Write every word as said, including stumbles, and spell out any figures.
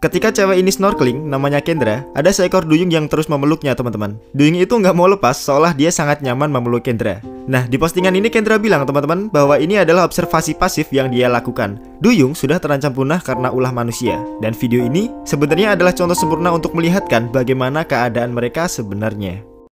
Ketika cewek ini snorkeling, namanya Kendra, ada seekor duyung yang terus memeluknya teman-teman. Duyung itu nggak mau lepas, seolah dia sangat nyaman memeluk Kendra. Nah, di postingan ini Kendra bilang teman-teman bahwa ini adalah observasi pasif yang dia lakukan. Duyung sudah terancam punah karena ulah manusia. Dan video ini sebenarnya adalah contoh sempurna untuk melihatkan bagaimana keadaan mereka sebenarnya.